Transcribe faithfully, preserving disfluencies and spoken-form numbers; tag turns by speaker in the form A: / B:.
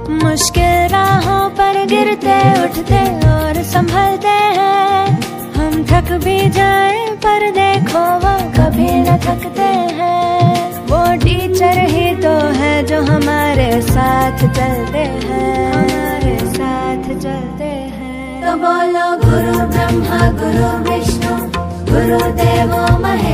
A: मुश्किल राहों पर गिरते उठते और संभलते हैं। हम थक भी जाए पर देखो वो कभी न थकते हैं। वो टीचर ही तो है जो हमारे साथ चलते हैं, हमारे साथ चलते हैं। तो बोलो गुरु ब्रह्मा गुरु विष्णु गुरुदेवो महेश्वरा।